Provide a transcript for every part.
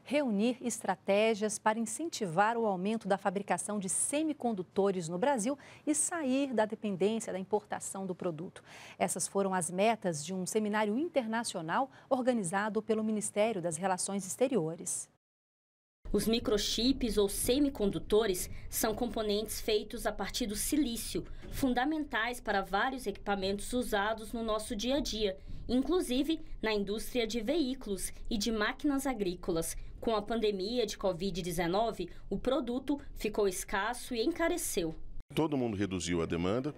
reunir estratégias para incentivar o aumento da fabricação de semicondutores no Brasil e sair da dependência da importação do produto. Essas foram as metas de um seminário internacional organizado pelo Ministério das Relações Exteriores. Os microchips ou semicondutores são componentes feitos a partir do silício, fundamentais para vários equipamentos usados no nosso dia a dia, inclusive na indústria de veículos e de máquinas agrícolas. Com a pandemia de Covid-19, o produto ficou escasso e encareceu. Todo mundo reduziu a demanda.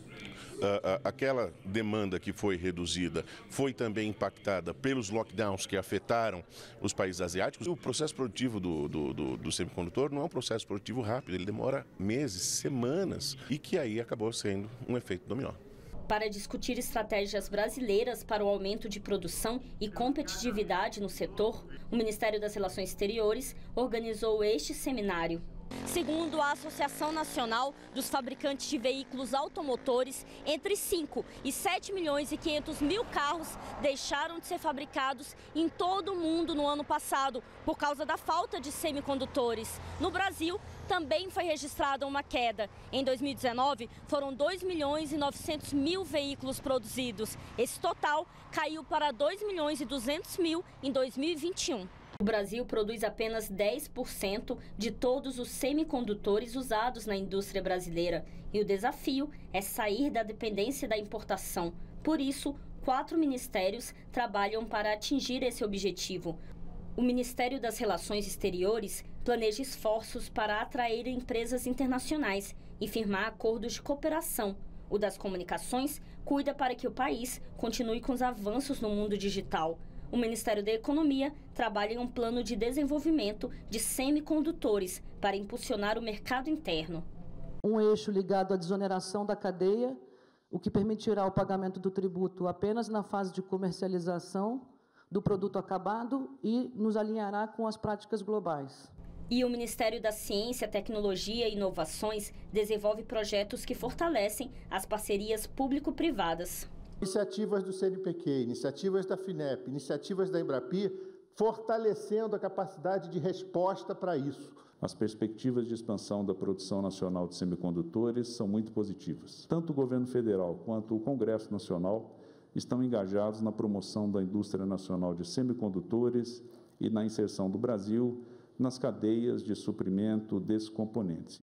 Aquela demanda que foi reduzida foi também impactada pelos lockdowns que afetaram os países asiáticos. O processo produtivo do semicondutor não é um processo produtivo rápido, ele demora meses, semanas, e que aí acabou sendo um efeito dominó. Para discutir estratégias brasileiras para o aumento de produção e competitividade no setor, o Ministério das Relações Exteriores organizou este seminário. Segundo a Associação Nacional dos Fabricantes de Veículos Automotores, entre 5 e 7 milhões e 500 mil carros deixaram de ser fabricados em todo o mundo no ano passado, por causa da falta de semicondutores. No Brasil, também foi registrada uma queda. Em 2019, foram 2 milhões e 900 mil veículos produzidos. Esse total caiu para 2 milhões e 200 mil em 2021. O Brasil produz apenas 10% de todos os semicondutores usados na indústria brasileira e o desafio é sair da dependência da importação. Por isso, 4 ministérios trabalham para atingir esse objetivo. O Ministério das Relações Exteriores planeja esforços para atrair empresas internacionais e firmar acordos de cooperação. O das comunicações cuida para que o país continue com os avanços no mundo digital. O Ministério da Economia trabalha em um plano de desenvolvimento de semicondutores para impulsionar o mercado interno. Um eixo ligado à desoneração da cadeia, o que permitirá o pagamento do tributo apenas na fase de comercialização do produto acabado e nos alinhará com as práticas globais. E o Ministério da Ciência, Tecnologia e Inovações desenvolve projetos que fortalecem as parcerias público-privadas. Iniciativas do CNPq, iniciativas da FINEP, iniciativas da Embrapi, fortalecendo a capacidade de resposta para isso. As perspectivas de expansão da produção nacional de semicondutores são muito positivas. Tanto o governo federal quanto o Congresso Nacional estão engajados na promoção da indústria nacional de semicondutores e na inserção do Brasil nas cadeias de suprimento desses componentes.